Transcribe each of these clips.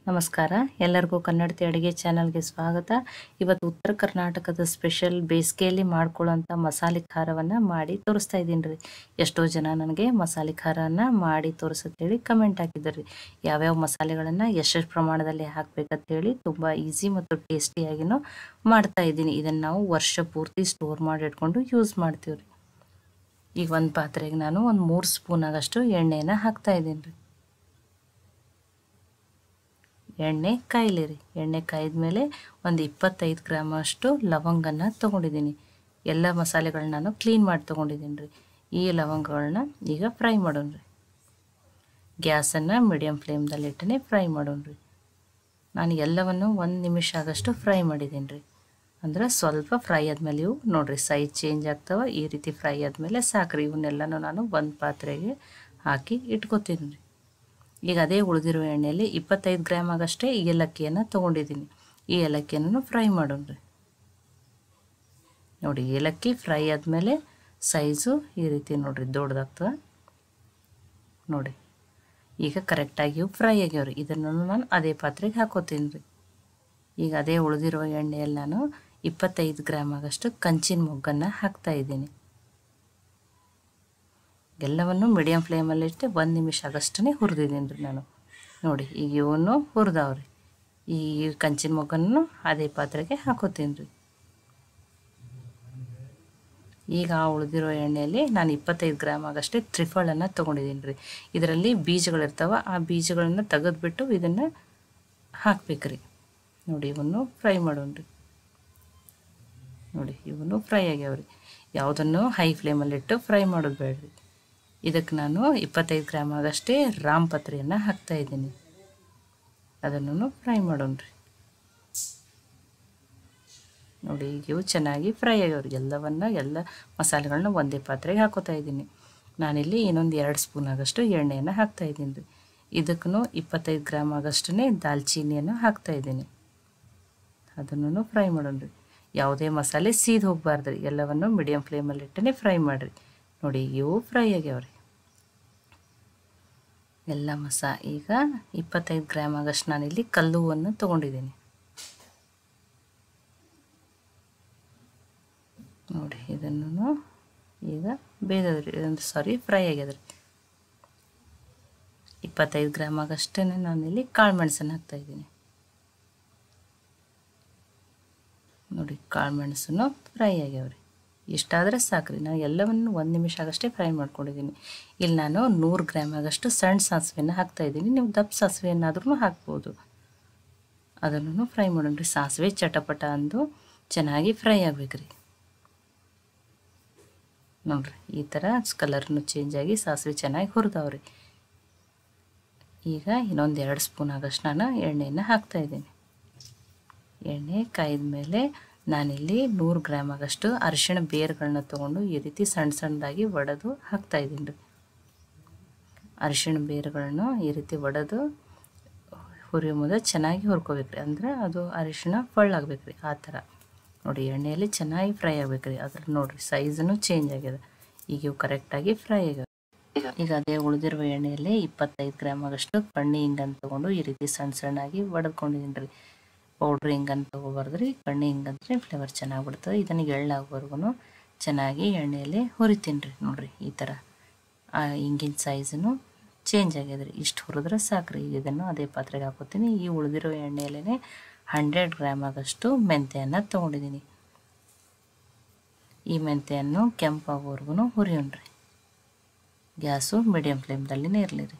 ನಮಸ್ಕಾರ ಎಲ್ಲರಿಗೂ ಕನ್ನಡತಿ ಅಡುಗೆ ಚಾನಲ್ಗೆ ಸ್ವಾಗತ. ಇವತ್ತು ಉತ್ತರ ಕರ್ನಾಟಕದ ಸ್ಪೆಷಲ್ ಬೇಸಿಗೆಯಲ್ಲಿ ಮಾಡ್ಕೊಳ್ಳೋಂಥ ಮಸಾಲೆ ಖಾರವನ್ನು ಮಾಡಿ ತೋರಿಸ್ತಾ ಇದ್ದೀನಿ ರೀ. ಎಷ್ಟೋ ಜನ ನನಗೆ ಮಸಾಲೆ ಖಾರವನ್ನು ಮಾಡಿ ತೋರಿಸತ್ತೇಳಿ ಕಮೆಂಟ್ ಹಾಕಿದ್ದಾರೆ. ಯಾವ್ಯಾವ ಮಸಾಲೆಗಳನ್ನು ಎಷ್ಟೆಷ್ಟು ಪ್ರಮಾಣದಲ್ಲಿ ಹಾಕಬೇಕಂತೇಳಿ ತುಂಬ ಈಸಿ ಮತ್ತು ಟೇಸ್ಟಿಯಾಗಿನೂ ಮಾಡ್ತಾ ಇದ್ದೀನಿ. ಇದನ್ನು ನಾವು ವರ್ಷ ಪೂರ್ತಿ ಸ್ಟೋರ್ ಮಾಡಿ ಇಟ್ಕೊಂಡು ಯೂಸ್ ಮಾಡ್ತೀವಿ ರೀ. ಈಗ ಒಂದು ಪಾತ್ರೆಗೆ ನಾನು ಒಂದು 3 ಸ್ಪೂನ್ ಆಗಷ್ಟು ಎಣ್ಣೆನ ಹಾಕ್ತಾ ಇದ್ದೀನಿ ರೀ. ಎಣ್ಣೆ ಕಾಯಲಿ ರೀ. ಎಣ್ಣೆ ಕಾಯ್ದ ಮೇಲೆ ಒಂದು 25 ಗ್ರಾಮ್ ಅಷ್ಟು ಲವಂಗನ ತೊಗೊಂಡಿದ್ದೀನಿ. ಎಲ್ಲ ಮಸಾಲೆಗಳನ್ನ ನಾನು ಕ್ಲೀನ್ ಮಾಡಿ ತೊಗೊಂಡಿದ್ದೀನಿ ರೀ. ಈ ಲವಂಗಗಳನ್ನ ಈಗ ಫ್ರೈ ಮಾಡೋಣ ರೀ. ಗ್ಯಾಸನ್ನು ಮೀಡಿಯಮ್ ಫ್ಲೇಮ್ದಲ್ಲಿ ಇಟ್ಟನೆ ಫ್ರೈ ಮಾಡೋಣ ರೀ. ನಾನು ಎಲ್ಲವನ್ನು 1 ನಿಮಿಷ ಆಗಷ್ಟು ಫ್ರೈ ಮಾಡಿದ್ದೀನಿ ರೀ. ಅಂದರೆ ಸ್ವಲ್ಪ ಫ್ರೈ ಆದಮೇಲೆ ಇವು ನೋಡಿರಿ ಸೈಜ್ ಚೇಂಜ್ ಆಗ್ತವೆ. ಈ ರೀತಿ ಫ್ರೈ ಆದಮೇಲೆ ಸಾಕ್ರಿ. ಇವನ್ನೆಲ್ಲನೂ ನಾನು ಒಂದು ಪಾತ್ರೆಗೆ ಹಾಕಿ ಇಟ್ಕೊತೀನಿ ರೀ. ಈಗ ಅದೇ ಉಳಿದಿರೋ ಎಣ್ಣೆಯಲ್ಲಿ 25 ಗ್ರಾಮ್ ಆಗಷ್ಟೇ ಏಲಕ್ಕಿಯನ್ನು ತೊಗೊಂಡಿದ್ದೀನಿ. ಈ ಏಲಕ್ಕಿಯನ್ನು ಫ್ರೈ ಮಾಡೋಣ ರೀ. ನೋಡಿ ಏಲಕ್ಕಿ ಫ್ರೈ ಆದಮೇಲೆ ಸೈಜು ಈ ರೀತಿ ನೋಡಿರಿ ದೊಡ್ಡದಾಗ್ತದೆ ನೋಡಿ. ಈಗ ಕರೆಕ್ಟಾಗಿ ಫ್ರೈ ಆಗ್ಯಾವ್ರಿ. ಇದನ್ನು ನಾನು ಅದೇ ಪಾತ್ರೆಗೆ ಹಾಕೋತೀನಿ ರೀ. ಈಗ ಅದೇ ಉಳಿದಿರೋ ಎಣ್ಣೆಯಲ್ಲಿ ನಾನು 25 ಗ್ರಾಮ್ ಆಗಷ್ಟು ಕಂಚಿನ ಮೊಗ್ಗನ್ನು ಹಾಕ್ತಾಯಿದ್ದೀನಿ. ಎಲ್ಲವನ್ನು ಮೀಡಿಯಮ್ ಫ್ಲೇಮಲ್ಲಿ ಇಟ್ಟು 1 ನಿಮಿಷ ಆಗಷ್ಟೇ ಹುರಿದಿದ್ದೀನಿ ರೀ ನಾನು. ನೋಡಿ ಈಗ ಇವನು ಹುರಿದವ್ರಿ. ಈ ಕಂಚಿನ ಮೊಗ್ಗನ್ನು ಅದೇ ಪಾತ್ರೆಗೆ ಹಾಕೋತೀನಿ ರೀ. ಈಗ ಉಳಿದಿರೋ ಎಣ್ಣೆಯಲ್ಲಿ ನಾನು 25 ಗ್ರಾಮ್ ಆಗಷ್ಟೇ ತ್ರಿಫಲನ್ನು ತೊಗೊಂಡಿದ್ದೀನಿ ರೀ. ಇದರಲ್ಲಿ ಬೀಜಗಳಿರ್ತಾವೆ. ಆ ಬೀಜಗಳನ್ನು ತೆಗೆದುಬಿಟ್ಟು ಇದನ್ನು ಹಾಕ್ಬೇಕ್ರಿ. ನೋಡಿ ಇವನ್ನು ಫ್ರೈ ಮಾಡೋಣ ರೀ. ನೋಡಿ ಇವನು ಫ್ರೈ ಆಗ್ಯಾವ್ರಿ. ಯಾವುದನ್ನು ಹೈ ಫ್ಲೇಮಲ್ಲಿಟ್ಟು ಫ್ರೈ ಮಾಡೋದು ಬೇಡ್ರಿ. ಇದಕ್ಕೆ ನಾನು 25 ಗ್ರಾಮ್ ಆಗಷ್ಟೇ ರಾಮಪತ್ರೆಯನ್ನು ಹಾಕ್ತಾಯಿದ್ದೀನಿ. ಅದನ್ನು ಫ್ರೈ ಮಾಡೋಣ ರೀ. ನೋಡಿ ಈಗ ಇವು ಚೆನ್ನಾಗಿ ಫ್ರೈ ಆಗ್ಯಾವ್ರಿ. ಎಲ್ಲ ಮಸಾಲೆಗಳನ್ನ ಒಂದೇ ಪಾತ್ರೆಗೆ ಹಾಕೋತಾ ಇದ್ದೀನಿ. ನಾನಿಲ್ಲಿ ಇನ್ನೊಂದು 2 ಸ್ಪೂನ್ ಆಗಷ್ಟು ಎಣ್ಣೆಯನ್ನು ಹಾಕ್ತಾಯಿದ್ದೀನಿ ರೀ. ಇದಕ್ಕೂ 25 ಗ್ರಾಮ್ ಆಗಷ್ಟೇ ದಾಲ್ಚೀನಿಯನ್ನು ಹಾಕ್ತಾಯಿದ್ದೀನಿ. ಅದನ್ನು ಫ್ರೈ ಮಾಡೋಣ ರೀ. ಯಾವುದೇ ಮಸಾಲೆ ಸೀದ್ ಹೋಗಬಾರ್ದು ರೀ. ಎಲ್ಲವನ್ನು ಮೀಡಿಯಮ್ ಫ್ಲೇಮಲ್ಲಿ ಇಟ್ಟನೆ ಫ್ರೈ ಮಾಡಿರಿ. ನೋಡಿ ಇವು ಫ್ರೈ ಆಗ್ಯಾವ್ರಿ ಎಲ್ಲ ಈಗ 25 ಗ್ರಾಮ್ ಆಗಷ್ಟು ನಾನಿಲ್ಲಿ ಕಲ್ಲುವನ್ನು ತೊಗೊಂಡಿದ್ದೀನಿ. ನೋಡಿ ಇದನ್ನು ಈಗ ಬೇಯ್ದದ್ರಿ ಫ್ರೈ ಆಗ್ಯದ್ರಿ. 25 ಗ್ರಾಮ್ ಆಗಷ್ಟೇ ನಾನಿಲ್ಲಿ ಕಾಳು ಮೆಣಸನ್ನು ಹಾಕ್ತಾಯಿದ್ದೀನಿ. ನೋಡಿ ಕಾಳು ಮೆಣಸನ್ನು ಫ್ರೈ ಆಗ್ಯಾವ್ರಿ. ಇಷ್ಟಾದರೆ ಸಾಕ್ರಿ. ನಾನು ಎಲ್ಲವನ್ನು 1 ನಿಮಿಷ ಆಗಷ್ಟೇ ಫ್ರೈ ಮಾಡ್ಕೊಂಡಿದ್ದೀನಿ. ಇಲ್ಲಿ ನಾನು 100 ಗ್ರಾಮ್ ಆಗಷ್ಟು ಸಣ್ಣ ಸಾಸಿವೆಯನ್ನು ಹಾಕ್ತಾಯಿದ್ದೀನಿ. ನೀವು ದಪ್ಪ ಸಾಸಿವೆಯನ್ನಾದ್ರೂ ಹಾಕ್ಬೋದು. ಅದನ್ನು ಫ್ರೈ ಮಾಡೋಣ ರೀ. ಸಾಸಿವೆ ಚಟಪಟ ಅಂದು ಚೆನ್ನಾಗಿ ಫ್ರೈ ಆಗ್ಬೇಕ್ರಿ. ನೋಡಿರಿ ಈ ಥರ ಕಲರ್ನು ಚೇಂಜ್ ಆಗಿ ಸಾಸಿವೆ ಚೆನ್ನಾಗಿ ಹುರಿದವ್ರಿ. ಈಗ ಇನ್ನೊಂದು 2 ಸ್ಪೂನ್ ಆಗಷ್ಟು ನಾನು ಎಣ್ಣೆಯನ್ನು ಹಾಕ್ತಾಯಿದ್ದೀನಿ. ಎಣ್ಣೆ ಕಾಯ್ದ ಮೇಲೆ ನಾನಿಲ್ಲಿ 100 ಗ್ರಾಮ್ ಆಗಷ್ಟು ಅರಿಶಿಣ ಬೇರುಗಳನ್ನ ತೊಗೊಂಡು ಈ ರೀತಿ ಸಣ್ಣದಾಗಿ ಒಡೆದು ಹಾಕ್ತಾಯಿದ್ದೀನಿ ರೀ. ಅರಿಶಿಣ ಬೇರುಗಳನ್ನು ಈ ರೀತಿ ಒಡೆದು ಹುರಿಯೋ ಮೊದಲು ಚೆನ್ನಾಗಿ ಹುರ್ಕೋಬೇಕ್ರಿ. ಅಂದರೆ ಅದು ಅರಿಶಿಣ ಫಳ್ಳಾಗಬೇಕ್ರಿ. ಆ ಥರ ನೋಡಿ ಎಣ್ಣೆಯಲ್ಲಿ ಚೆನ್ನಾಗಿ ಫ್ರೈ ಆಗ್ಬೇಕ್ರಿ. ಅದ್ರ ನೋಡಿರಿ ಸೈಜನ್ನು ಚೇಂಜ್ ಆಗಿದೆ. ಈಗ ಇವು ಕರೆಕ್ಟಾಗಿ ಫ್ರೈ ಆಗ್ಯಾವ. ಈಗ ಅದೇ ಉಳಿದಿರುವ ಎಣ್ಣೆಯಲ್ಲಿ 25 ಗ್ರಾಮ್ ಆಗಷ್ಟು ಕಣ್ಣಿ ಹಿಂಗನ್ನು ತೊಗೊಂಡು ಈ ರೀತಿ ಸಣ್ಣಾಗಿ ಒಡೆದ್ಕೊಂಡಿದ್ದೀನಿ ರೀ. ಪೌಡ್ರ್ ಹಿಂಗನ್ನು ತೊಗೋಬಾರ್ದು ರೀ. ಕಣ್ಣಿ ಹಿಂಗಂದ್ರೆ ಫ್ಲೇವರ್ ಚೆನ್ನಾಗಿ ಬಿಡ್ತದೆ. ಇದನ್ನು ಎಳ್ಳಾಗೋವರೆಗೂ ಚೆನ್ನಾಗಿ ಎಣ್ಣೆಯಲ್ಲಿ ಹುರಿತೀನಿ ರೀ. ನೋಡಿರಿ ಈ ಥರ ಹಿಂಗಿನ ಸೈಜನ್ನು ಚೇಂಜ್ ಆಗ್ಯದ ರೀ. ಇಷ್ಟು ಹುರಿದ್ರೆ ಸಾಕ್ರಿ. ಇದನ್ನು ಅದೇ ಪಾತ್ರೆಗೆ ಹಾಕೋತೀನಿ. ಈ ಉಳಿದಿರೋ ಎಣ್ಣೆಯಲ್ಲೇ 100 ಗ್ರಾಮ್ ಆಗಷ್ಟು ಮೆಂತ್ಯವನ್ನು ತೊಗೊಂಡಿದ್ದೀನಿ. ಈ ಮೆಂತ್ಯವನ್ನು ಕೆಂಪಾಗೋವರೆಗೂ ಹುರಿಯೋಣ ರೀ. ಗ್ಯಾಸು ಮೀಡಿಯಮ್ ಫ್ಲೇಮ್ದಲ್ಲಿನೇ ಇರಲಿ ರೀ.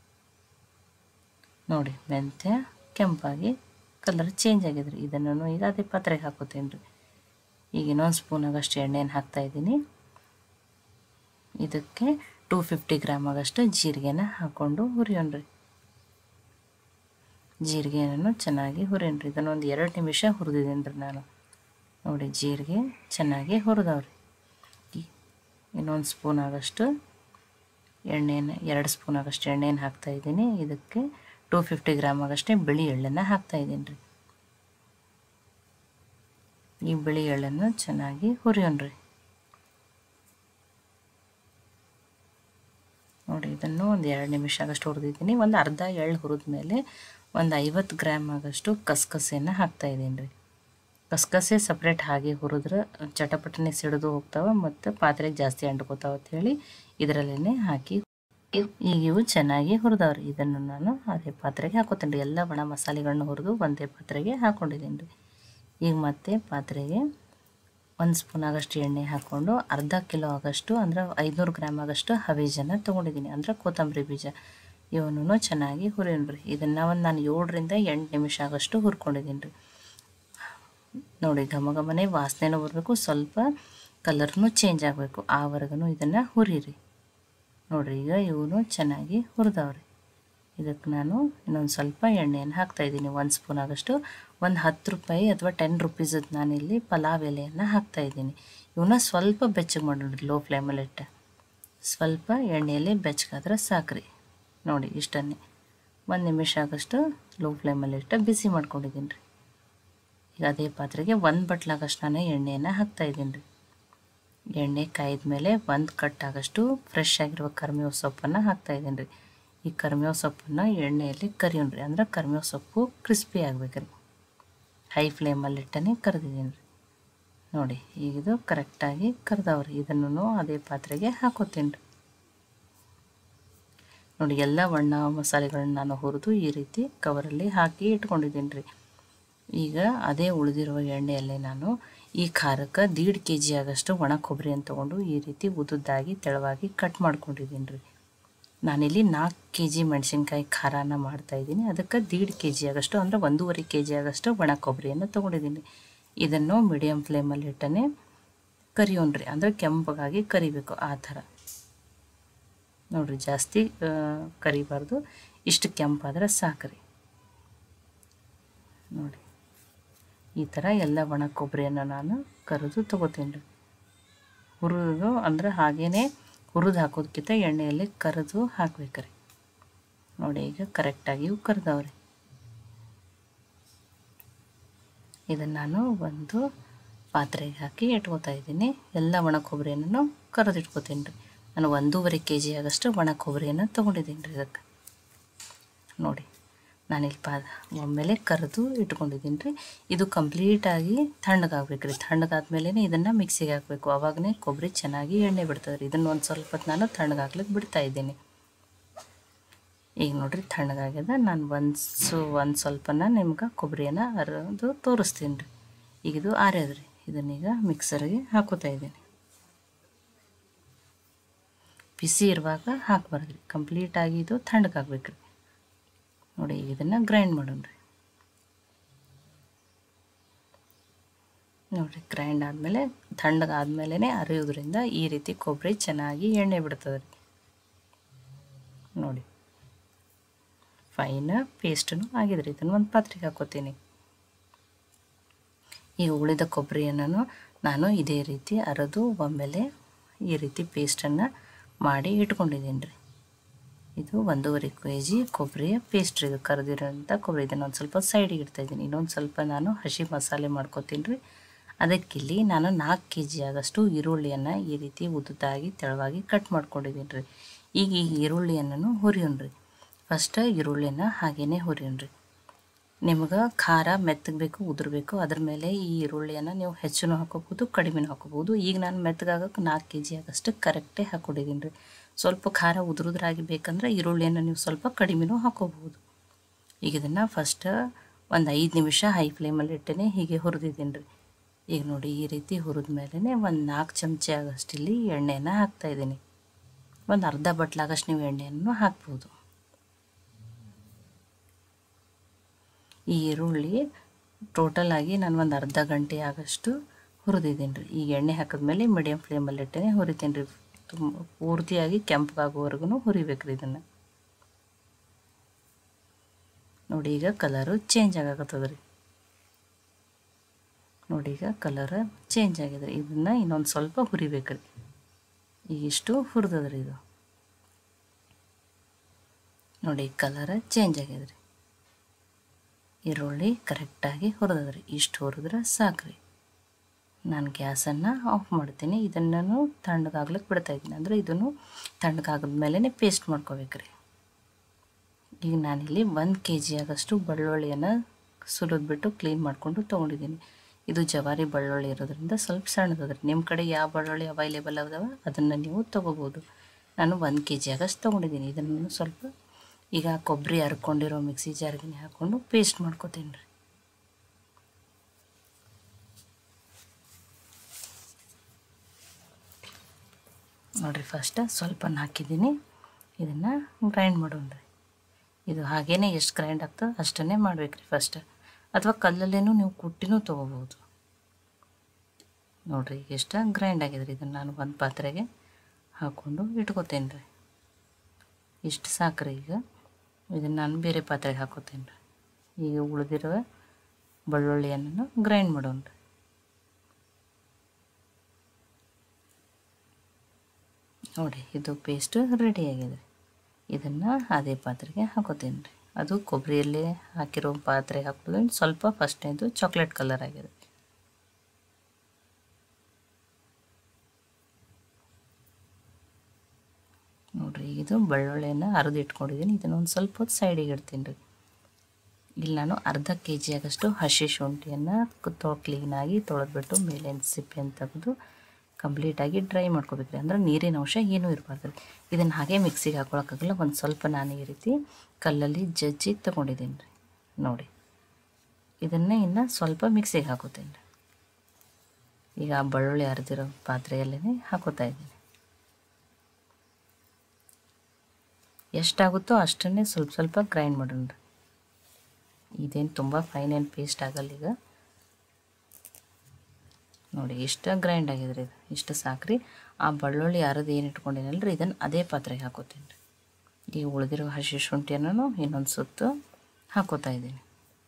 ನೋಡಿ ಮೆಂತ್ಯ ಕೆಂಪಾಗಿ ಕಲರ್ ಚೇಂಜ್ ಆಗಿದೆ ರೀ. ಇದನ್ನು ಈಗ ಅದೇ ಪಾತ್ರೆಗೆ ಹಾಕೋತೀನಿ ರೀ. ಈಗ ಇನ್ನೊಂದು ಸ್ಪೂನ್ ಆಗಷ್ಟು ಎಣ್ಣೆಯನ್ನು ಹಾಕ್ತಾಯಿದ್ದೀನಿ. ಇದಕ್ಕೆ 250 ಗ್ರಾಮ್ ಆಗಷ್ಟು ಜೀರಿಗೆನ ಹಾಕ್ಕೊಂಡು ಹುರಿಯೋಣ ರೀ. ಜೀರಿಗೆಯನ್ನು ಚೆನ್ನಾಗಿ ಹುರಿಯೋಣ ರೀ. ಇದನ್ನೊಂದು 2 ನಿಮಿಷ ಹುರಿದಿದ್ದೀನಿ ರೀ ನಾನು. ನೋಡಿ ಜೀರಿಗೆ ಚೆನ್ನಾಗಿ ಹುರಿದವ್ರಿ. ಇನ್ನೊಂದು ಸ್ಪೂನ್ ಆಗಷ್ಟು ಎಣ್ಣೆಯನ್ನು 2 ಸ್ಪೂನ್ ಆಗಷ್ಟು ಎಣ್ಣೆಯನ್ನು ಹಾಕ್ತಾಯಿದ್ದೀನಿ. ಇದಕ್ಕೆ 250 ಗ್ರಾಮ್ ಆಗಷ್ಟೇ ಬಿಳಿ ಎಳ್ಳನ್ನು ಹಾಕ್ತಾಯಿದ್ದೀನಿ ರೀ. ಈ ಬಿಳಿ ಎಳ್ಳನ್ನು ಚೆನ್ನಾಗಿ ಹುರಿಯೋಣ ರೀ. ನೋಡಿ ಇದನ್ನು ಒಂದು 2 ನಿಮಿಷ ಆಗಷ್ಟು ಹುರಿದಿದ್ದೀನಿ. ಒಂದು ಅರ್ಧ ಎಳ್ಳು ಹುರಿದ ಮೇಲೆ ಒಂದು 50 ಗ್ರಾಮ್ ಆಗಷ್ಟು ಕಸಕಸೆಯನ್ನು ಹಾಕ್ತಾಯಿದ್ದೀನಿ ರೀ. ಕಸಕಸೆ ಸಪ್ರೇಟ್ ಹಾಗೆ ಹುರಿದ್ರೆ ಚಟಪಟನೆ ಸಿಡಿದು ಹೋಗ್ತಾವೆ ಮತ್ತು ಪಾತ್ರೆಗೆ ಜಾಸ್ತಿ ಅಂಟ್ಕೋತಾವೆ ಅಂಥೇಳಿ ಇದರಲ್ಲೇ ಹಾಕಿ ಈಗ ಇವು ಚೆನ್ನಾಗಿ ಹುರಿದವ್ರಿ. ಇದನ್ನು ನಾನು ಅದೇ ಪಾತ್ರೆಗೆ ಹಾಕೋತೀನಿ ರೀ. ಎಲ್ಲ ಒಣ ಮಸಾಲೆಗಳನ್ನ ಹುರಿದು ಒಂದೇ ಪಾತ್ರೆಗೆ ಹಾಕ್ಕೊಂಡಿದ್ದೀನಿ ರೀ. ಈಗ ಮತ್ತೆ ಪಾತ್ರೆಗೆ 1 ಸ್ಪೂನ್ ಆಗಷ್ಟು ಎಣ್ಣೆ ಹಾಕ್ಕೊಂಡು ಅರ್ಧ ಕಿಲೋ ಆಗಷ್ಟು ಅಂದ್ರೆ 500 ಗ್ರಾಮ್ ಆಗಷ್ಟು ಹವೀಜನ್ನು ತೊಗೊಂಡಿದ್ದೀನಿ, ಅಂದ್ರೆ ಕೊತ್ತಂಬರಿ ಬೀಜ. ಇವನು ಚೆನ್ನಾಗಿ ಹುರಿಯೋಣ್ರಿ. ಇದನ್ನು ನಾನು 7ರಿಂದ 8 ನಿಮಿಷ ಆಗಷ್ಟು ಹುರ್ಕೊಂಡಿದ್ದೀನಿ ರೀ. ನೋಡಿ ಘಮ ಘಮನೆ ವಾಸನೆನೂ ಬರಬೇಕು, ಸ್ವಲ್ಪ ಕಲರ್ನೂ ಚೇಂಜ್ ಆಗಬೇಕು, ಆವರೆಗೂ ಇದನ್ನು ಹುರಿರಿ. ನೋಡಿರಿ ಈಗ ಇವನು ಚೆನ್ನಾಗಿ ಹುರಿದವ್ರಿ. ಇದಕ್ಕೆ ನಾನು ಇನ್ನೊಂದು ಸ್ವಲ್ಪ ಎಣ್ಣೆಯನ್ನು ಹಾಕ್ತಾಯಿದ್ದೀನಿ. 1 ಸ್ಪೂನ್ ಆಗಷ್ಟು, ಒಂದು 10 ರೂಪಾಯಿ ಅಥವಾ 10 ರುಪೀಸದ್ದು ನಾನಿಲ್ಲಿ ಪಲಾವ್ ಎಲೆಯನ್ನು ಹಾಕ್ತಾಯಿದ್ದೀನಿ. ಇವನ್ನ ಸ್ವಲ್ಪ ಬೆಚ್ಚಗೆ ಮಾಡೋಣ್ರಿ, ಲೋ ಫ್ಲೇಮಲ್ಲಿಟ್ಟು. ಸ್ವಲ್ಪ ಎಣ್ಣೆಯಲ್ಲಿ ಬೆಚ್ಚಗಾದ್ರೆ ಸಾಕ್ರಿ. ನೋಡಿ ಇಷ್ಟನ್ನೇ 1 ನಿಮಿಷ ಆಗಷ್ಟು ಲೋ ಫ್ಲೇಮಲ್ಲಿಟ್ಟು ಬಿಸಿ ಮಾಡ್ಕೊಂಡಿದ್ದೀನಿ ರೀ. ಈಗ ಅದೇ ಪಾತ್ರೆಗೆ 1 ಬಟ್ಲಾಗಷ್ಟು ನಾನು ಎಣ್ಣೆಯನ್ನು ಹಾಕ್ತಾಯಿದ್ದೀನಿ ರೀ. ಎಣ್ಣೆ ಕಾಯ್ದ ಮೇಲೆ 1 ಕಟ್ ಆಗಷ್ಟು ಫ್ರೆಶ್ ಆಗಿರುವ ಕರಿಬೇವು ಸೊಪ್ಪನ್ನು ಹಾಕ್ತಾಯಿದ್ದೀನಿ ರೀ. ಈ ಕರಿಬೇವು ಸೊಪ್ಪನ್ನು ಎಣ್ಣೆಯಲ್ಲಿ ಕರಿಯೋಣ್ರಿ, ಅಂದ್ರೆ ಕರಿಬೇವು ಸೊಪ್ಪು ಕ್ರಿಸ್ಪಿ ಆಗ್ಬೇಕ್ರಿ. ಹೈ ಫ್ಲೇಮಲ್ಲಿಟ್ಟನೇ ಕರೆದಿದ್ದೀನಿ ರೀ. ನೋಡಿ ಈಗಿದು ಕರೆಕ್ಟಾಗಿ ಕರೆದವ್ರಿ. ಇದನ್ನು ಅದೇ ಪಾತ್ರೆಗೆ ಹಾಕೋತೀನಿ ರೀ. ನೋಡಿ ಎಲ್ಲ ಒಣ ಮಸಾಲೆಗಳನ್ನ ನಾನು ಹುರಿದು ಈ ರೀತಿ ಕವರಲ್ಲಿ ಹಾಕಿ ಇಟ್ಕೊಂಡಿದ್ದೀನಿ ರೀ. ಈಗ ಅದೇ ಉಳಿದಿರುವ ಎಣ್ಣೆಯಲ್ಲೇ ನಾನು ಈ ಖಾರಕ್ಕೆ 1.5 kg ಆಗಷ್ಟು ಒಣ ಕೊಬ್ಬರಿಯನ್ನು ತೊಗೊಂಡು ಈ ರೀತಿ ಉದ್ದುದ್ದಾಗಿ ತೆಳುವಾಗಿ ಕಟ್ ಮಾಡ್ಕೊಂಡಿದ್ದೀನಿ ರೀ. ನಾನಿಲ್ಲಿ 4 kg ಮೆಣಸಿನ್ಕಾಯಿ ಖಾರನ ಮಾಡ್ತಾಯಿದ್ದೀನಿ. ಅದಕ್ಕೆ 1.5 kg ಆಗಷ್ಟು ಅಂದರೆ 1.5 kg ಆಗಷ್ಟು ಒಣ ಕೊಬ್ಬರಿಯನ್ನು ತೊಗೊಂಡಿದ್ದೀನಿ. ಇದನ್ನು ಮೀಡಿಯಮ್ ಫ್ಲೇಮಲ್ಲಿ ಇಟ್ಟನೆ ಕರಿಯೋಣ್ರಿ, ಅಂದರೆ ಕೆಂಪಗಾಗಿ ಕರಿಬೇಕು ಆ ಥರ. ನೋಡಿರಿ ಜಾಸ್ತಿ ಕರಿಬಾರ್ದು, ಇಷ್ಟು ಕೆಂಪಾದರೆ ಸಾಕ್ರಿ. ನೋಡಿ ಈ ಥರ ಎಲ್ಲ ಒಣ ಕೊಬ್ಬರಿಯನ್ನು ನಾನು ಕರಿದು ತೊಗೋತೀನಿ ರೀ. ಹುರಿದು ಅಂದರೆ ಹಾಗೇ ಹುರಿದು ಹಾಕೋದಕ್ಕಿಂತ ಎಣ್ಣೆಯಲ್ಲಿ ಕರಿದು ಹಾಕ್ಬೇಕ್ರಿ. ನೋಡಿ ಈಗ ಕರೆಕ್ಟಾಗಿ ಇವು ಕರಿದವ್ರಿ. ಇದನ್ನು ನಾನು ಒಂದು ಪಾತ್ರೆಗೆ ಹಾಕಿ ಇಟ್ಕೋತಾ ಇದ್ದೀನಿ. ಎಲ್ಲ ಒಣ ಕೊಬ್ಬರಿಯನ್ನು ಕರೆದು ಇಟ್ಕೋತೀನಿ ರೀ. ನಾನು 1.5 kg ಆಗಷ್ಟು ಒಣ ಕೊಬ್ಬರಿಯನ್ನು ತೊಗೊಂಡಿದ್ದೀನಿ ರೀ. ಇದಕ್ಕೆ ನೋಡಿ ನಾನಿಲ್ಲಿ ಒಮ್ಮೆಲೆ ಕರೆದು ಇಟ್ಕೊಂಡಿದ್ದೀನಿ ರೀ. ಇದು ಕಂಪ್ಲೀಟಾಗಿ ತಣ್ಣಗಾಗ್ಬೇಕು ರೀ. ತಣ್ಣಗಾದ್ಮೇಲೆ ಇದನ್ನು ಮಿಕ್ಸಿಗೆ ಹಾಕಬೇಕು, ಆವಾಗನೇ ಕೊಬ್ಬರಿ ಚೆನ್ನಾಗಿ ಎಣ್ಣೆ ಬಿಡ್ತದೆ ರೀ. ಇದನ್ನು ಒಂದು ಸ್ವಲ್ಪ ಹೊತ್ತು ನಾನು ತಣ್ಣಗಾಗ್ಲಿಕ್ಕೆ ಬಿಡ್ತಾ ಇದ್ದೀನಿ. ಈಗ ನೋಡಿರಿ ತಣ್ಣಗಾಗ್ಯದ. ನಾನು ಒಂದು ಸ್ವಲ್ಪನ ನಿಮ್ಗೆ ಕೊಬ್ಬರಿಯನ್ನು ಅರಿದು ತೋರಿಸ್ತೀನಿ ರೀ. ಈಗ ಇದು ಆರ್ಯದ ರೀ. ಇದನ್ನೀಗ ಮಿಕ್ಸರ್ಗೆ ಹಾಕೋತಾ ಇದ್ದೀನಿ. ಬಿಸಿ ಇರುವಾಗ ಹಾಕಬಾರ್ದು ರೀ, ಕಂಪ್ಲೀಟಾಗಿ ಇದು ತಣ್ಣಗಾಗ್ಬೇಕು ರೀ. ನೋಡಿ ಈಗ ಇದನ್ನು ಗ್ರೈಂಡ್ ಮಾಡೋಣ್ರಿ. ನೋಡಿರಿ ಗ್ರೈಂಡ್ ಆದಮೇಲೆ ತಣ್ಣಗಾದ್ಮೇಲೆ ಅರಿಯೋದ್ರಿಂದ ಈ ರೀತಿ ಕೊಬ್ಬರಿ ಚೆನ್ನಾಗಿ ಎಣ್ಣೆ ಬಿಡ್ತದೆ ರೀ. ನೋಡಿ ಫೈನ್ ಪೇಸ್ಟೂ ಆಗಿದೆ ರೀ. ಇದನ್ನು ಒಂದು ಪಾತ್ರೆಗೆ ಹಾಕೋತೀನಿ. ಈಗ ಉಳಿದ ಕೊಬ್ಬರಿಯನ್ನು ನಾನು ಇದೇ ರೀತಿ ಅರೆದು ಒಮ್ಮೆಲೆ ಈ ರೀತಿ ಪೇಸ್ಟನ್ನು ಮಾಡಿ ಇಟ್ಕೊಂಡಿದ್ದೀನಿ ರೀ. ಇದು 1.5 kg ಕೊಬ್ಬರಿಯ ಪೇಸ್ಟ್ ರೀ. ಇದು ಕರೆದಿರೋಂಥ ಕೊಬ್ಬರಿ. ಇದನ್ನು ಒಂದು ಸ್ವಲ್ಪ ಸೈಡಿಗೆ ಇಡ್ತಾಯಿದ್ದೀನಿ. ಇನ್ನೊಂದು ಸ್ವಲ್ಪ ನಾನು ಹಸಿ ಮಸಾಲೆ ಮಾಡ್ಕೊತೀನಿ ರೀ. ಅದಕ್ಕಿಲ್ಲಿ ನಾನು 4 kg ಆಗಷ್ಟು ಈರುಳ್ಳಿಯನ್ನು ಈ ರೀತಿ ಉದ್ದುದ್ದಾಗಿ ತೆಳುವಾಗಿ ಕಟ್ ಮಾಡ್ಕೊಂಡಿದ್ದೀನಿ ರೀ. ಈಗ ಈ ಈರುಳ್ಳಿಯನ್ನು ಹುರಿಯೋಣ್ರಿ. ಫಸ್ಟ್ ಈರುಳ್ಳಿನ ಹಾಗೇ ಹುರಿಯೋಣ್ರಿ. ನಿಮ್ಗೆ ಖಾರ ಮೆತ್ತಗೆ ಬೇಕು ಉದುರಬೇಕು, ಅದ್ರ ಮೇಲೆ ಈ ಈರುಳ್ಳಿಯನ್ನು ನೀವು ಹೆಚ್ಚು ಹಾಕೋಬೋದು ಕಡಿಮೆನೂ ಹಾಕೋಬೋದು. ಈಗ ನಾನು ಮೆತ್ತಗಾಗಕ್ಕೆ 4 kg ಆಗಷ್ಟು ಕರೆಕ್ಟೇ ಹಾಕ್ಕೊಂಡಿದ್ದೀನಿ ರೀ. ಸ್ವಲ್ಪ ಖಾರ ಉದುರುದ್ರಾಗಿ ಬೇಕಂದ್ರೆ ಈರುಳ್ಳಿಯನ್ನು ನೀವು ಸ್ವಲ್ಪ ಕಡಿಮೆನೂ ಹಾಕೋಬೋದು. ಈಗ ಇದನ್ನು ಫಸ್ಟ್ ಒಂದು 5 ನಿಮಿಷ ಹೈ ಫ್ಲೇಮಲ್ಲಿ ಇಟ್ಟೇ ಹೀಗೆ ಹುರಿದಿದ್ದೀನಿ ರೀ. ಈಗ ನೋಡಿ ಈ ರೀತಿ ಹುರಿದ ಮೇಲೆ ಒಂದು 4 ಚಮಚ ಆಗಷ್ಟು ಇಲ್ಲಿ ಎಣ್ಣೆಯನ್ನು ಹಾಕ್ತಾಯಿದ್ದೀನಿ. ಒಂದು ಅರ್ಧ ಬಟ್ಲಾಗಷ್ಟು ನೀವು ಎಣ್ಣೆಯನ್ನು ಹಾಕ್ಬೋದು. ಈ ಈರುಳ್ಳಿ ಟೋಟಲಾಗಿ ನಾನು ಒಂದು ಅರ್ಧ ಗಂಟೆ ಆಗಷ್ಟು ಹುರಿದಿದ್ದೀನಿ ರೀ. ಈಗ ಎಣ್ಣೆ ಹಾಕಿದ್ಮೇಲೆ ಮೀಡಿಯಮ್ ಫ್ಲೇಮಲ್ಲಿ ಇಟ್ಟೇ ಹುರಿತೀನಿ ರೀ. ಪೂರ್ತಿಯಾಗಿ ಕೆಂಪಗಾಗೋವರೆಗೂ ಹುರಿಬೇಕು ರೀ ಇದನ್ನು. ನೋಡಿ ಈಗ ಕಲರು ಚೇಂಜ್ ಆಗತ್ತದ ರೀ. ನೋಡಿ ಈಗ ಕಲರ್ ಚೇಂಜ್ ಆಗಿದೆ. ಇದನ್ನು ಇನ್ನೊಂದು ಸ್ವಲ್ಪ ಹುರಿಬೇಕು ರೀ. ಈಗ ಇಷ್ಟು ಹುರಿದದ್ರಿ ಇದು. ನೋಡಿ ಕಲರ್ ಚೇಂಜ್ ಆಗಿದೆ ರೀ. ಈರುಳ್ಳಿ ಕರೆಕ್ಟಾಗಿ ಹುರಿದದ್ರಿ. ಇಷ್ಟು ಹುರಿದ್ರೆ ಸಾಕ್ರಿ. ನಾನು ಗ್ಯಾಸನ್ನು ಆಫ್ ಮಾಡ್ತೀನಿ. ಇದನ್ನು ತಣ್ಣಗಾಗ್ಲಿಕ್ಕೆ ಬಿಡ್ತಾಯಿದ್ದೀನಿ. ಅಂದರೆ ಇದನ್ನು ತಣ್ಣಗಾಗದ ಮೇಲೇ ಪೇಸ್ಟ್ ಮಾಡ್ಕೋಬೇಕ್ರಿ. ಈಗ ನಾನಿಲ್ಲಿ 1 kg ಆಗಷ್ಟು ಬೆಳ್ಳುಳ್ಳಿಯನ್ನು ಸುಲಿದ್ಬಿಟ್ಟು ಕ್ಲೀನ್ ಮಾಡಿಕೊಂಡು ತೊಗೊಂಡಿದ್ದೀನಿ. ಇದು ಜವಾರಿ ಬೆಳ್ಳುಳ್ಳಿ ಇರೋದ್ರಿಂದ ಸ್ವಲ್ಪ ಸಣ್ಣದಾದ್ರೆ ನಿಮ್ಮ ಕಡೆ ಯಾವ ಬೆಳ್ಳುಳ್ಳಿ ಅವೈಲೇಬಲ್ ಅದಾವೆ ಅದನ್ನು ನೀವು ತೊಗೋಬೋದು. ನಾನು 1 kg ಆಗಷ್ಟು ತೊಗೊಂಡಿದ್ದೀನಿ. ಇದನ್ನು ಸ್ವಲ್ಪ ಈಗ ಕೊಬ್ಬರಿ ಹರ್ಕೊಂಡಿರೋ ಮಿಕ್ಸಿ ಜಾರ್ಗೆ ಹಾಕ್ಕೊಂಡು ಪೇಸ್ಟ್ ಮಾಡ್ಕೊತೀನಿ ರೀ. ನೋಡಿರಿ, ಫಸ್ಟ್ ಸ್ವಲ್ಪ ಹಾಕಿದ್ದೀನಿ. ಇದನ್ನು ಗ್ರೈಂಡ್ ಮಾಡೋಣ ರೀ. ಇದು ಹಾಗೇ ಎಷ್ಟು ಗ್ರೈಂಡ್ ಆಗ್ತದೆ ಅಷ್ಟನ್ನೇ ಮಾಡ್ಬೇಕ್ರಿ ಫಸ್ಟ್, ಅಥವಾ ಕಲ್ಲಲ್ಲೇನೂ ನೀವು ಕುಟ್ಟಿನೂ ತೊಗೋಬೋದು. ನೋಡಿರಿ ಈಗ ಎಷ್ಟು ಗ್ರೈಂಡ್ ಆಗಿದ್ರಿ. ಇದನ್ನು ನಾನು ಒಂದು ಪಾತ್ರೆಗೆ ಹಾಕ್ಕೊಂಡು ಇಟ್ಕೋತೇನೆ ರೀ. ಇಷ್ಟು ಸಾಕ್ರಿ. ಈಗ ಇದನ್ನು ನಾನು ಬೇರೆ ಪಾತ್ರೆಗೆ ಹಾಕೋತೇನೆ ರೀ. ಈಗ ಉಳಿದಿರೋ ಬೆಳ್ಳುಳ್ಳಿಯನ್ನು ಗ್ರೈಂಡ್ ಮಾಡೋಣ ರೀ. ನೋಡಿ, ಇದು ಪೇಸ್ಟ್ ರೆಡಿಯಾಗಿದೆ. ಇದನ್ನು ಅದೇ ಪಾತ್ರೆಗೆ ಹಾಕೋತೀನಿ ರೀ. ಅದು ಕೊಬ್ಬರಿಯಲ್ಲೇ ಹಾಕಿರೋ ಪಾತ್ರೆ ಹಾಕೋದು ಸ್ವಲ್ಪ ಫಸ್ಟ್ನೇದು ಚಾಕ್ಲೇಟ್ ಕಲರ್ ಆಗಿದೆ. ನೋಡಿರಿ, ಇದು ಬೆಳ್ಳುಳ್ಳಿಯನ್ನು ಅರ್ದು ಇಟ್ಕೊಂಡಿದ್ದೀನಿ. ಇದನ್ನು ಒಂದು ಸ್ವಲ್ಪ ಹೊತ್ತು ಸೈಡಿಗೆ ಇಡ್ತೀನಿ ರೀ. ಇಲ್ಲಿ ನಾನು ಅರ್ಧ kg ಆಗಷ್ಟು ಹಸಿ ಶುಂಠಿಯನ್ನು ಕ್ಲೀನಾಗಿ ತೊಳೆದ್ಬಿಟ್ಟು ಮೇಲಿನ ಸಿಪ್ಪೆಯನ್ನು ತೆಗೆದು ಕಂಪ್ಲೀಟಾಗಿ ಡ್ರೈ ಮಾಡ್ಕೋಬೇಕ್ರಿ. ಅಂದ್ರೆ ನೀರಿನ ಅಂಶ ಏನೂ ಇರಬಾರ್ದು. ಇದನ್ನು ಹಾಗೆ ಮಿಕ್ಸಿಗೆ ಹಾಕೊಳಕ್ಕಾಗಲ್ಲ. ಒಂದು ಸ್ವಲ್ಪ ನಾನು ಈ ರೀತಿ ಕಲ್ಲಲ್ಲಿ ಜಜ್ಜಿ ತೊಗೊಂಡಿದ್ದೀನಿ ರೀ. ನೋಡಿ, ಇದನ್ನೇ ಇನ್ನು ಸ್ವಲ್ಪ ಮಿಕ್ಸಿಗೆ ಹಾಕೋತೀನಿ ರೀ. ಈಗ ಬೆಳ್ಳುಳ್ಳಿ ಅರ್ದಿರೋ ಪಾತ್ರೆಯಲ್ಲೇ ಹಾಕೋತಾ ಇದ್ದೀನಿ. ಎಷ್ಟಾಗುತ್ತೋ ಅಷ್ಟನ್ನೇ ಸ್ವಲ್ಪ ಸ್ವಲ್ಪ ಗ್ರೈಂಡ್ ಮಾಡೋಣ ರೀ. ಇದೇನು ತುಂಬ ಫೈನ್ ಏನು ಪೇಸ್ಟ್ ಆಗಲ್ಲ. ಈಗ ನೋಡಿ, ಇಷ್ಟು ಗ್ರೈಂಡ್ ಆಗಿದ್ರಿ. ಇದು ಇಷ್ಟು ಸಾಕ್ರಿ. ಆ ಬೆಳ್ಳುಳ್ಳಿ ಅರದು ಏನು ಇಟ್ಕೊಂಡಿನಲ್ಲ ರೀ, ಇದನ್ನು ಅದೇ ಪಾತ್ರೆಗೆ ಹಾಕೋತೀನಿ ರೀ. ಈಗ ಉಳಿದಿರೋ ಹಸಿ ಶುಂಠಿಯನ್ನು ಇನ್ನೊಂದು ಸುತ್ತು ಹಾಕೋತಾ ಇದ್ದೀನಿ.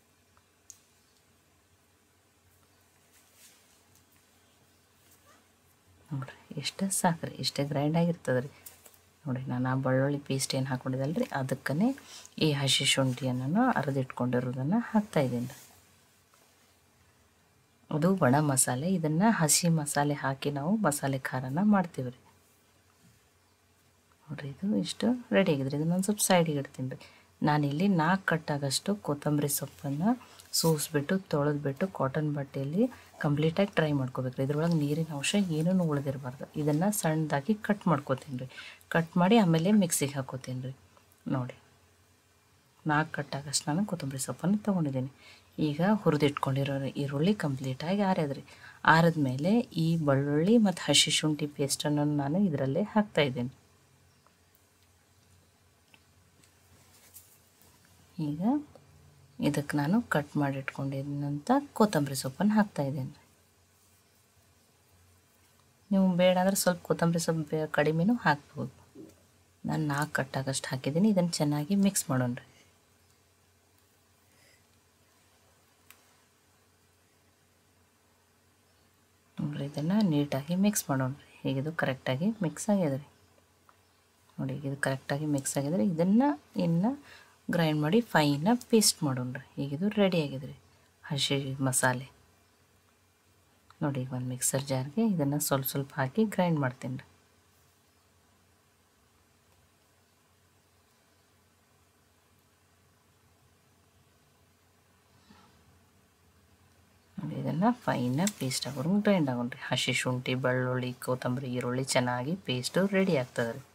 ನೋಡಿರಿ, ಇಷ್ಟು ಸಾಕ್ರಿ. ಇಷ್ಟೇ ಗ್ರೈಂಡ್ ಆಗಿರ್ತದೆ ರೀ. ನೋಡಿ, ನಾನು ಆ ಬೆಳ್ಳುಳ್ಳಿ ಪೇಸ್ಟ್ ಏನು ಹಾಕ್ಕೊಂಡಿದ್ದಲ್ಲ ರೀ, ಅದಕ್ಕೇ ಈ ಹಸಿ ಶುಂಠಿಯನ್ನು ಅರೆದಿಟ್ಕೊಂಡಿರೋದನ್ನು ಹಾಕ್ತಾಯಿದ್ದೀನಿ ರೀ. ಅದು ಒಣ ಮಸಾಲೆ. ಇದನ್ನು ಹಸಿ ಮಸಾಲೆ ಹಾಕಿ ನಾವು ಮಸಾಲೆ ಖಾರನ ಮಾಡ್ತೀವಿ ರೀ. ನೋಡಿರಿ, ಇದು ಇಷ್ಟು ರೆಡಿ ಆಗಿದ್ರಿ. ಇದನ್ನೊಂದು ಸ್ವಲ್ಪ ಸೈಡಿಗೆ ಇಡ್ತೀನಿ ರೀ. ನಾನಿಲ್ಲಿ 4 ಕಟ್ಟಾಗಷ್ಟು ಕೊತ್ತಂಬರಿ ಸೊಪ್ಪನ್ನು ಸೋಸಿಬಿಟ್ಟು ತೊಳೆದ್ಬಿಟ್ಟು ಕಾಟನ್ ಬಟ್ಟೆಯಲ್ಲಿ ಕಂಪ್ಲೀಟಾಗಿ ಡ್ರೈ ಮಾಡ್ಕೋಬೇಕ್ರಿ. ಇದ್ರೊಳಗೆ ನೀರಿನ ಅಂಶ ಏನೂ ಉಳಿದಿರಬಾರ್ದು. ಇದನ್ನು ಸಣ್ಣದಾಗಿ ಕಟ್ ಮಾಡ್ಕೋತೀನಿ ರೀ. ಕಟ್ ಮಾಡಿ ಆಮೇಲೆ ಮಿಕ್ಸಿಗೆ ಹಾಕೋತೀನಿ ರೀ. ನೋಡಿ, 4 ಕಟ್ಟಾಗಷ್ಟು ನಾನು ಕೊತ್ತಂಬರಿ ಸೊಪ್ಪನ್ನು ತೊಗೊಂಡಿದ್ದೀನಿ. ಈಗ ಹುರಿದಿಟ್ಕೊಂಡಿರೋ ಈರುಳ್ಳಿ ಕಂಪ್ಲೀಟಾಗಿ ಆರಿದ್ರಿ. ಆರಿದ ಮೇಲೆ ಈ ಬೆಳ್ಳುಳ್ಳಿ ಮತ್ತು ಹಸಿ ಶುಂಠಿ ಪೇಸ್ಟನ್ನು ನಾನು ಇದರಲ್ಲೇ ಹಾಕ್ತಾಯಿದ್ದೀನಿ. ಈಗ ಇದಕ್ಕೆ ನಾನು ಕಟ್ ಮಾಡಿ ಇಟ್ಕೊಂಡಿದ್ದಂಥ ಕೊತ್ತಂಬರಿ ಸೊಪ್ಪನ್ನು ಹಾಕ್ತಾಯಿದ್ದೀನಿ. ನೀವು ಬೇಡ ಅಂದರೆ ಸ್ವಲ್ಪ ಕೊತ್ತಂಬರಿ ಸೊಪ್ಪು ಕಡಿಮೆನೂ ಹಾಕ್ಬೋದು. ನಾನು 4 ಕಟ್ಟಾಗಷ್ಟು ಹಾಕಿದ್ದೀನಿ. ಇದನ್ನು ಚೆನ್ನಾಗಿ ಮಿಕ್ಸ್ ಮಾಡೋಣ ರೀ. ನೋಡಿರಿ, ಇದನ್ನು ನೀಟಾಗಿ ಮಿಕ್ಸ್ ಮಾಡೋಣ ರೀ. ಹೀಗಿದು ಕರೆಕ್ಟಾಗಿ ಮಿಕ್ಸ್ ಆಗಿದೆ ರೀ. ನೋಡಿ, ಇದು ಕರೆಕ್ಟಾಗಿ ಮಿಕ್ಸ್ ಆಗಿದೆ. ಇದನ್ನು ಇನ್ನು ಗ್ರೈಂಡ್ ಮಾಡಿ ಫೈನಾಗಿ ಪೇಸ್ಟ್ ಮಾಡೋಣ ರೀ. ಈಗಿದು ರೆಡಿ ಆಗಿದೆ ರೀ ಹಸಿ ಮಸಾಲೆ. ನೋಡಿ, ಈಗ ಒಂದು ಮಿಕ್ಸರ್ ಜಾರ್ಗೆ ಇದನ್ನು ಸ್ವಲ್ಪ ಸ್ವಲ್ಪ ಹಾಕಿ ಗ್ರೈಂಡ್ ಮಾಡ್ತೀನಿ ರೀ. ನೋಡಿ, ಇದನ್ನು ಫೈನಾಗಿ ಪೇಸ್ಟ್ ಆಗೋರು ಗ್ರೈಂಡ್ ಆಗೋಣ ರೀ. ಹಸಿ ಶುಂಠಿ, ಬೆಳ್ಳುಳ್ಳಿ, ಕೊತ್ತಂಬರಿ, ಈರುಳ್ಳಿ ಚೆನ್ನಾಗಿ ಪೇಸ್ಟು ರೆಡಿ ಆಗ್ತದೆ ರೀ.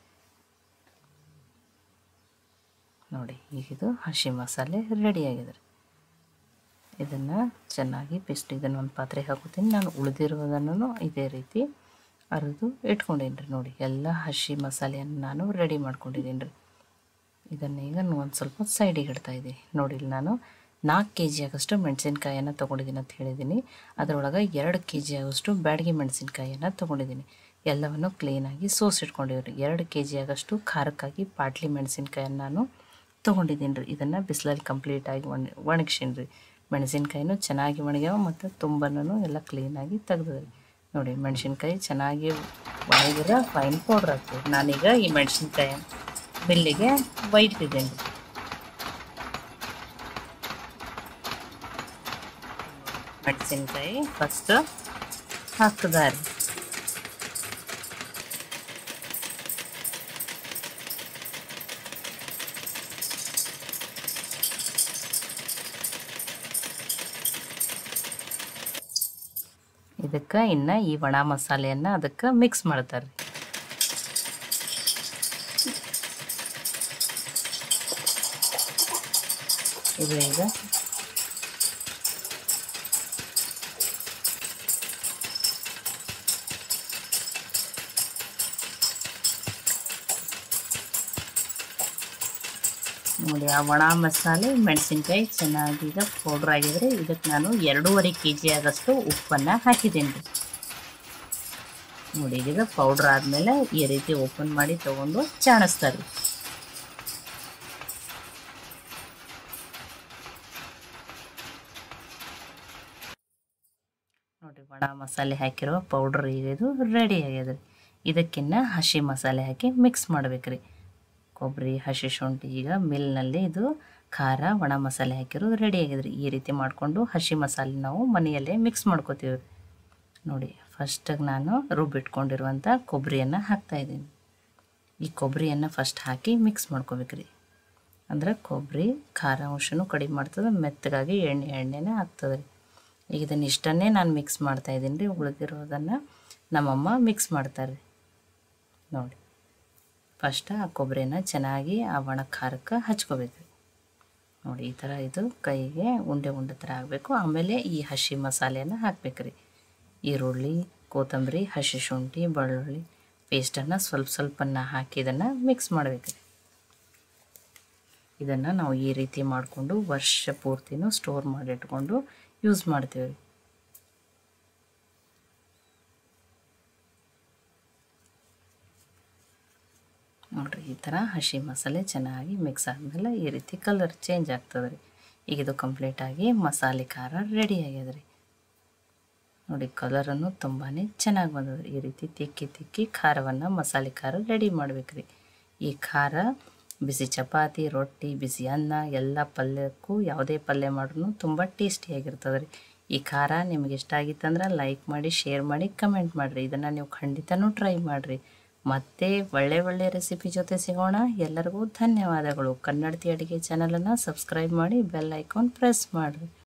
ನೋಡಿ, ಈಗಿದು ಹಸಿ ಮಸಾಲೆ ರೆಡಿಯಾಗಿದೆ ರೀ. ಇದನ್ನು ಚೆನ್ನಾಗಿ ಪೇಸ್ಟ್ ಇದನ್ನು ಒಂದು ಪಾತ್ರೆಗೆ ಹಾಕೋತೀನಿ. ನಾನು ಉಳಿದಿರೋದನ್ನು ಇದೇ ರೀತಿ ಅರೆದು ಇಟ್ಕೊಂಡೀನಿ ರೀ. ನೋಡಿ, ಎಲ್ಲ ಹಸಿ ಮಸಾಲೆಯನ್ನು ನಾನು ರೆಡಿ ಮಾಡ್ಕೊಂಡಿದ್ದೀನಿ ರೀ. ಇದನ್ನು ಈಗ ಒಂದು ಸ್ವಲ್ಪ ಸೈಡಿಗೆ ಇಡ್ತಾಯಿದ್ದೀನಿ. ನೋಡಿ, ಇಲ್ಲಿ ನಾನು 4 kg ಆಗಷ್ಟು ಮೆಣಸಿನ್ಕಾಯನ್ನು ತೊಗೊಂಡಿದ್ದೀನಿ ಅಂತ ಹೇಳಿದ್ದೀನಿ. ಅದರೊಳಗೆ 2 kg ಆಗೋಷ್ಟು ಬ್ಯಾಡಗಿ ಮೆಣಸಿನ್ಕಾಯನ್ನು ತೊಗೊಂಡಿದ್ದೀನಿ. ಎಲ್ಲವನ್ನು ಕ್ಲೀನಾಗಿ ಸೋಸಿಟ್ಕೊಂಡಿದ್ದೀನಿ. 2 kg ಆಗಷ್ಟು ಖಾರಕ್ಕಾಗಿ ಪಾಟ್ಲಿ ಮೆಣಸಿನ್ಕಾಯನ್ನು ನಾನು ತೊಗೊಂಡಿದ್ದೀನಿ ರೀ. ಇದನ್ನು ಬಿಸಿಲಲ್ಲಿ ಕಂಪ್ಲೀಟಾಗಿ ಒಣಗಿಸೀನಿ ರೀ. ಮೆಣಸಿನ್ಕಾಯಿನೂ ಚೆನ್ನಾಗಿ ಒಣಗ್ಯಾವ ಮತ್ತು ತುಂಬನೂ ಎಲ್ಲ ಕ್ಲೀನಾಗಿ ತೆಗ್ದಿರಿ. ನೋಡಿ, ಮೆಣಸಿನ್ಕಾಯಿ ಚೆನ್ನಾಗಿ ಒಣಗಿದ್ರೆ ಫೈನ್ ಪೌಡ್ರ್ ಆಗ್ತದೆ. ನಾನೀಗ ಈ ಮೆಣಸಿನ್ಕಾಯಿ ಬಿಲ್ಲಿಗೆ ಒಯ್ತಿದ್ದೀನಿ ರೀ. ಮೆಣಸಿನ್ಕಾಯಿ ಫಸ್ಟ್ ಹಾಕಿದಾರೆ. ಇದಕ್ಕೆ ಇನ್ನು ಈ ಒಣ ಮಸಾಲೆಯನ್ನು ಅದಕ್ಕೆ ಮಿಕ್ಸ್ ಮಾಡ್ತಾರೆ. ಇದು ಈಗ ನೋಡಿ, ಆ ಒಣ ಮಸಾಲೆ ಮೆಣಸಿನ್ಕಾಯಿ ಚೆನ್ನಾಗಿ ಈಗ ಪೌಡ್ರ್ ಆಗಿದ್ರೆ ಇದಕ್ಕೆ ನಾನು 2.5 kg ಆಗಷ್ಟು ಉಪ್ಪನ್ನು ಹಾಕಿದ್ದೀನಿ ರೀ. ನೋಡಿ, ಈಗ ಪೌಡ್ರ್ ಆದಮೇಲೆ ಈ ರೀತಿ ಓಪನ್ ಮಾಡಿ ತೊಗೊಂಡು ಚಾಣಿಸ್ತಾರೆ. ನೋಡಿ, ಒಣ ಮಸಾಲೆ ಹಾಕಿರೋ ಪೌಡ್ರ್ ಈಗ ಇದು ರೆಡಿ ಆಗ್ಯದ. ಇದಕ್ಕಿನ್ನ ಹಸಿ ಮಸಾಲೆ ಹಾಕಿ ಮಿಕ್ಸ್ ಮಾಡ್ಬೇಕ್ರಿ. ಕೊಬ್ಬರಿ, ಹಸಿ ಶುಂಠಿ, ಈಗ ಮಿಲ್ನಲ್ಲಿ ಇದು ಖಾರ ಒಣ ಮಸಾಲೆ ಹಾಕಿರೋದು ರೆಡಿ ಆಗಿದ್ರಿ. ಈ ರೀತಿ ಮಾಡಿಕೊಂಡು ಹಸಿ ಮಸಾಲೆ ನಾವು ಮನೆಯಲ್ಲೇ ಮಿಕ್ಸ್ ಮಾಡ್ಕೋತೀವಿ. ನೋಡಿ, ಫಸ್ಟಿಗೆ ನಾನು ರುಬ್ಬಿಟ್ಕೊಂಡಿರುವಂಥ ಕೊಬ್ಬರಿಯನ್ನು ಹಾಕ್ತಾಯಿದ್ದೀನಿ. ಈ ಕೊಬ್ಬರಿಯನ್ನು ಫಸ್ಟ್ ಹಾಕಿ ಮಿಕ್ಸ್ ಮಾಡ್ಕೋಬೇಕ್ರಿ. ಅಂದ್ರೆ ಕೊಬ್ಬರಿ ಖಾರ ಅಂಶನೂ ಕಡಿಮೆ ಮಾಡ್ತದೆ, ಮೆತ್ತಗಾಗಿ ಎಣ್ಣೆನೇ ಆಗ್ತದೆ ರೀ. ಈಗ ಇದನ್ನು ಇಷ್ಟನ್ನೇ ನಾನು ಮಿಕ್ಸ್ ಮಾಡ್ತಾಯಿದ್ದೀನಿ ರೀ. ಉಳಿದಿರೋದನ್ನು ನಮ್ಮಮ್ಮ ಮಿಕ್ಸ್ ಮಾಡ್ತಾರೆ. ನೋಡಿ, ಫಸ್ಟ್ ಆ ಕೊಬ್ಬರಿನ ಚೆನ್ನಾಗಿ ಆ ಒಣ ಖಾರಕ್ಕೆ ಹಚ್ಕೋಬೇಕು. ನೋಡಿ, ಈ ಥರ ಇದು ಕೈಗೆ ಉಂಡೆ ಥರ ಆಗಬೇಕು. ಆಮೇಲೆ ಈ ಹಸಿ ಮಸಾಲೆಯನ್ನು ಹಾಕ್ಬೇಕ್ರಿ. ಈರುಳ್ಳಿ, ಕೊತ್ತಂಬರಿ, ಹಸಿ ಶುಂಠಿ, ಬೆಳ್ಳುಳ್ಳಿ ಪೇಸ್ಟನ್ನು ಸ್ವಲ್ಪನ ಹಾಕಿ ಇದನ್ನು ಮಿಕ್ಸ್ ಮಾಡಬೇಕ್ರಿ. ಇದನ್ನು ನಾವು ಈ ರೀತಿ ಮಾಡಿಕೊಂಡು ವರ್ಷ ಪೂರ್ತಿನೂ ಸ್ಟೋರ್ ಮಾಡಿಟ್ಕೊಂಡು ಯೂಸ್ ಮಾಡ್ತೀವಿ. ನೋಡಿರಿ, ಈ ಥರ ಹಸಿ ಮಸಾಲೆ ಚೆನ್ನಾಗಿ ಮಿಕ್ಸ್ ಆದಮೇಲೆ ಈ ರೀತಿ ಕಲರ್ ಚೇಂಜ್ ಆಗ್ತದೆ ರೀ. ಈಗ ಇದು ಕಂಪ್ಲೀಟಾಗಿ ಮಸಾಲೆ ಖಾರ ರೆಡಿ ಆಗ್ಯದ ರೀ. ನೋಡಿ, ಕಲರನ್ನು ತುಂಬಾ ಚೆನ್ನಾಗಿ ಬಂದದ. ಈ ರೀತಿ ತಿಕ್ಕಿ ಖಾರವನ್ನು ಮಸಾಲೆ ಖಾರ ರೆಡಿ ಮಾಡ್ಬೇಕ್ರಿ. ಈ ಖಾರ ಬಿಸಿ ಚಪಾತಿ, ರೊಟ್ಟಿ, ಬಿಸಿ ಅನ್ನ ಎಲ್ಲ ಪಲ್ಯಕ್ಕೂ ಯಾವುದೇ ಪಲ್ಯ ಮಾಡ್ರೂ ತುಂಬ ಟೇಸ್ಟಿಯಾಗಿರ್ತದೆ ರೀ. ಈ ಖಾರ ನಿಮಗೆ ಇಷ್ಟ ಆಗಿತ್ತಂದ್ರೆ ಲೈಕ್ ಮಾಡಿ, ಶೇರ್ ಮಾಡಿ, ಕಮೆಂಟ್ ಮಾಡಿರಿ. ಇದನ್ನು ನೀವು ಖಂಡಿತನೂ ಟ್ರೈ ಮಾಡಿರಿ. ಮತ್ತೆ ಒಳ್ಳೆ ರೆಸಿಪಿ ಜೊತೆ ಸಿಗೋಣ. ಎಲ್ಲರಿಗೂ ಧನ್ಯವಾದಗಳು. ಕನ್ನಡತಿ ಅಡುಗೆ ಚಾನಲನ್ನು ಸಬ್ಸ್ಕ್ರೈಬ್ ಮಾಡಿ, ಬೆಲ್ ಐಕಾನ್ ಪ್ರೆಸ್ ಮಾಡಿರಿ.